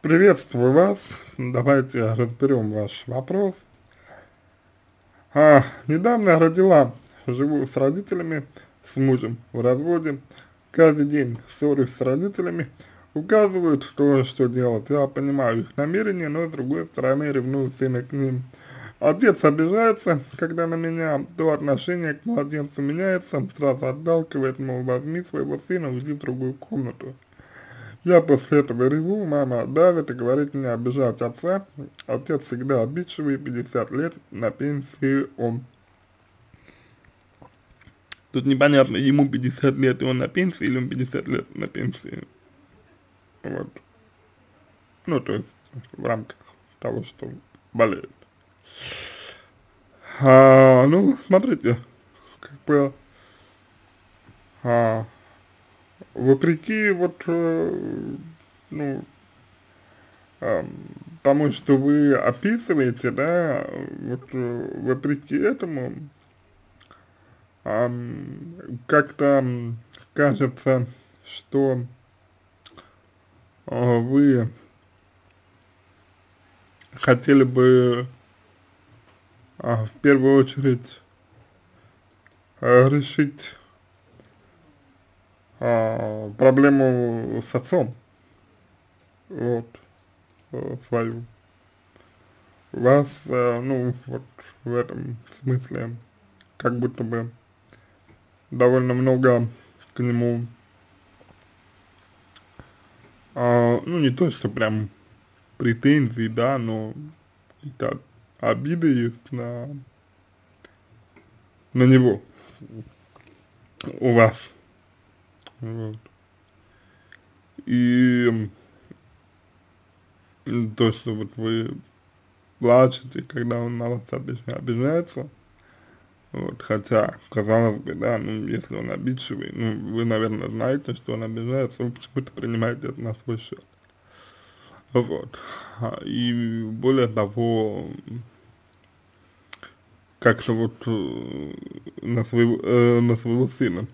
Приветствую вас. Давайте разберем ваш вопрос. Недавно я родила, живу с родителями, с мужем в разводе. Каждый день ссорюсь с родителями, указывают, что делать. Я понимаю их намерения, но с другой стороны ревную сына к ним. Отец обижается, когда на меня, то отношение к младенцу меняется, сразу отталкивает, мол, возьми своего сына, уйди в другую комнату. Я после этого реву, мама давит и говорит мне обижать отца. Отец всегда обидчивый, 50 лет, на пенсии он. Тут непонятно, ему 50 лет и он на пенсии, или он 50 лет на пенсии. Вот. Ну, то есть, в рамках того, что болеет. Ну, смотрите, как бы, а, вопреки ну, ам, тому, что вы описываете, да, вопреки этому, как-то кажется, что вы хотели бы в первую очередь решить проблему с отцом, вот, свою. У вас, ну, вот в этом смысле, как будто бы довольно много к нему, ну, не то, что прям претензий, да, но какие-то обиды есть на него у вас. Вот. И то, что вот вы плачете, когда он на вас обижается, вот, хотя, казалось бы, да, ну, если он обидчивый, ну, вы, наверное, знаете, что он обижается, вы почему-то принимаете это на свой счет. Вот. И более того, как-то вот на своего сына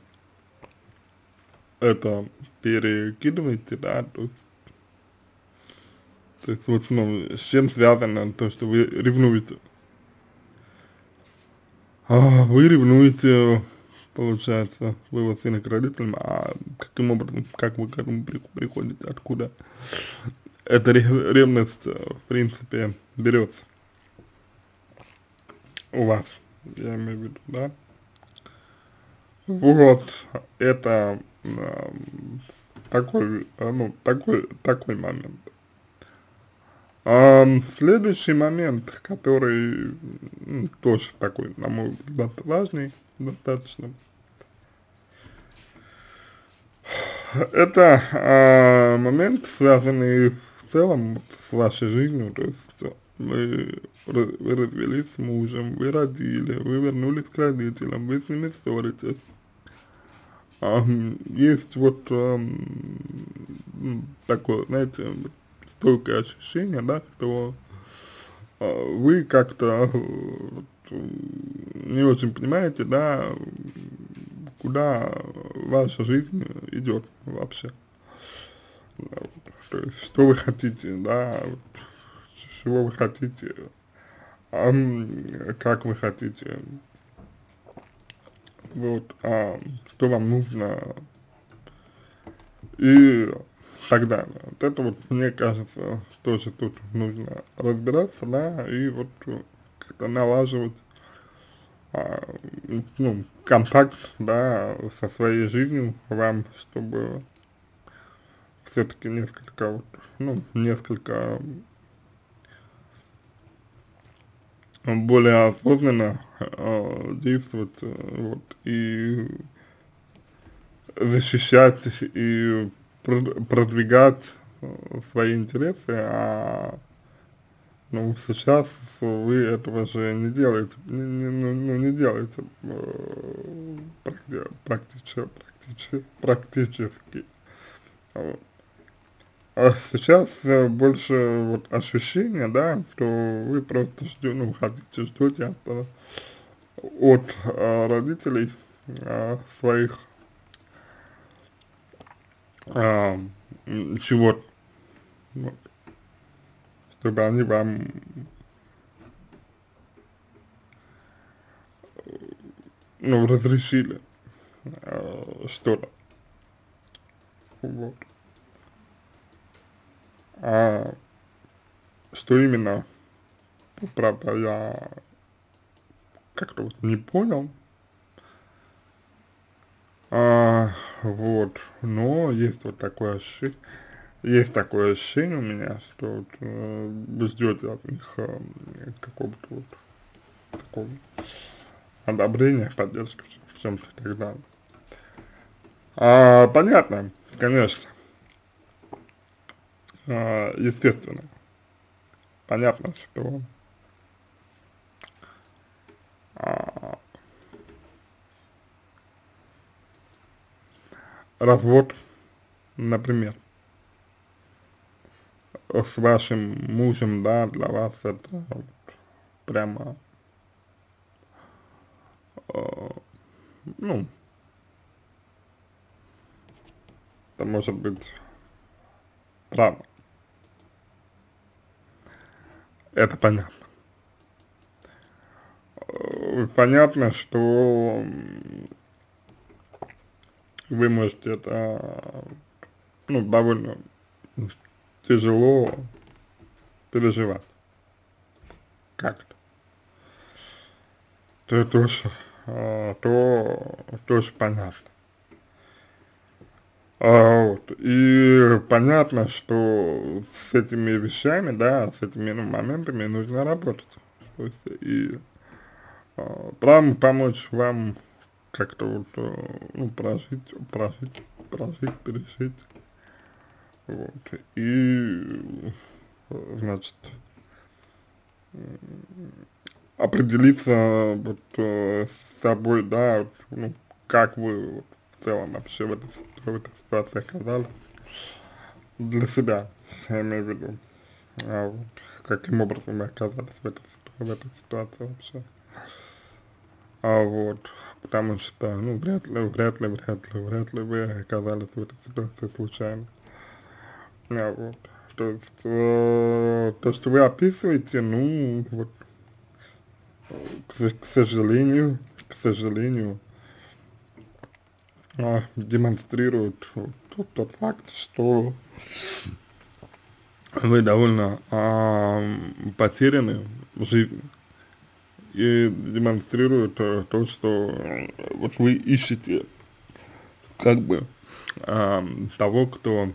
это перекидываете, да, то есть вот, ну, с чем связано то, что вы ревнуете? Вы ревнуете, получается, своего сына к родителям, а каким образом, как вы к этому приходите, откуда эта ревность, в принципе, берется у вас, я имею в виду, да? Вот, это такой момент. Следующий момент, который тоже такой, на мой взгляд, важный достаточно, это момент, связанный в целом вот с вашей жизнью, то есть вы развелись с мужем, вы родили, вы вернулись к родителям, вы с ними ссоритесь. Есть вот такое, знаете, вот стойкое ощущение, да, что вы как-то не очень понимаете, да, куда ваша жизнь идет вообще. Да, вот, то есть, что вы хотите, да, вот, чего вы хотите, как вы хотите, вот, что вам нужно и так далее. Вот это вот, мне кажется, тоже тут нужно разбираться, да, и вот как-то налаживать, ну, контакт, да, со своей жизнью вам, чтобы все-таки несколько, вот, ну, несколько более осознанно действовать, вот, и защищать и продвигать свои интересы, ну, сейчас вы этого же не делаете, ну, не делаете практически. Вот. А сейчас больше вот ощущение, да, что вы просто ждете, ну, ждете от родителей своих чего-то. Вот. чтобы они вам ну, разрешили что-то, вот. А что именно, правда, я как-то вот не понял, вот, но есть вот такое ощущение у меня, что вот, вы ждете от них какого-то вот такого одобрения, поддержки в чем-то и так далее. Понятно, конечно, естественно, понятно, что развод, например, с вашим мужем, да, для вас это вот прямо, ну, это может быть правда, это понятно. Понятно, что вы можете это, ну, довольно тяжело переживать как-то. То тоже, тоже понятно. Вот. И понятно, что с этими вещами, да, с этими ну, моментами нужно работать. То есть, и помочь вам как-то вот, ну, прожить, пережить. Вот. И, значит, определиться вот с собой, да, вот, ну, как вы вот, в целом вообще в этой ситуации оказались для себя, я имею в виду, вот, каким образом вы оказались в этой ситуации вообще, вот, потому что, ну, вряд ли вы оказались в этой ситуации случайно, вот, то есть, то, что вы описываете, ну, вот, к сожалению, демонстрирует вот тот факт, что вы довольно потеряны в жизни и демонстрирует то, что вот вы ищете как бы того, кто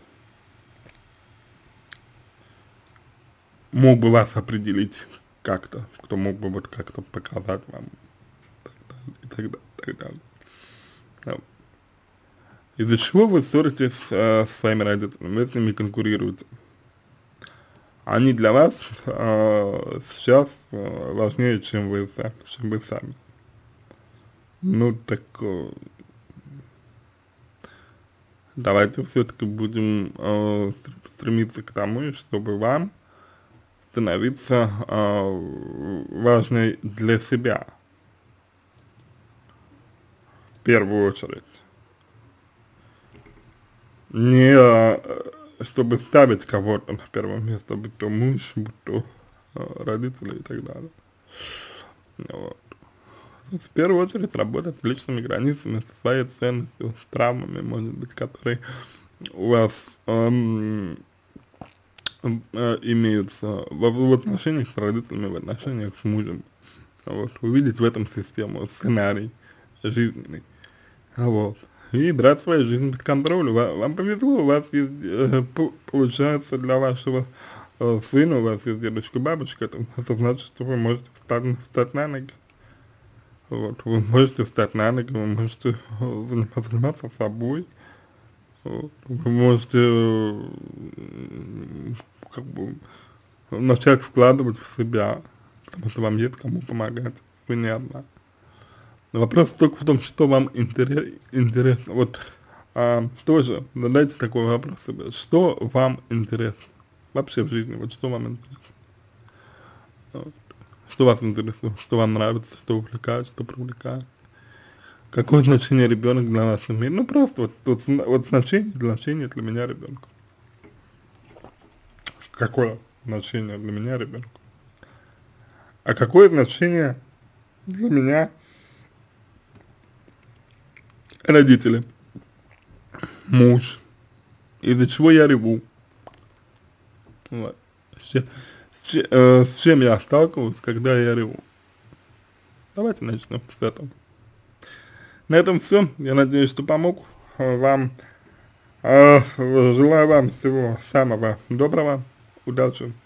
мог бы вас определить как-то, кто мог бы вот как-то показать вам и так далее, и так далее. Да. Из-за чего вы ссоритесь с своими родителями, вы с ними конкурируете. Они для вас сейчас важнее, чем вы сами. Ну так давайте все-таки будем стремиться к тому, чтобы вам становиться важной для себя в первую очередь. Не чтобы ставить кого-то на первое место, будь то муж, будь то родители и так далее. Вот. В первую очередь работать с личными границами, со своей ценностью, с травмами, может быть, которые у вас имеются в отношениях с родителями, в отношениях с мужем. Вот. Увидеть в этом систему, сценарий жизненный. Вот. И брать свою жизнь под контроль. Вам повезло, у вас есть, получается, для вашего сына, у вас есть дедушка, бабушка, это значит, что вы можете встать на ноги. Вот, вы можете встать на ноги, вы можете заниматься собой, вот, вы можете как бы начать вкладывать в себя, потому что вам есть кому помогать, вы не одна. Но вопрос только в том, что вам интересно. Вот тоже задайте такой вопрос себе, что вам интересно вообще в жизни, вот что вам интересно. Вот. Что вас интересует, что вам нравится, что увлекает, что привлекает. Какое значение ребенок для нас имеет? Ну просто вот значение для меня ребенка. Какое? значение для меня ребенку. А какое значение для меня родители, муж, из-за чего я реву, вот. С чем я сталкиваюсь, когда я реву. Давайте начнем с этого. На этом все. Я надеюсь, что помог вам. Желаю вам всего самого доброго. Удачи.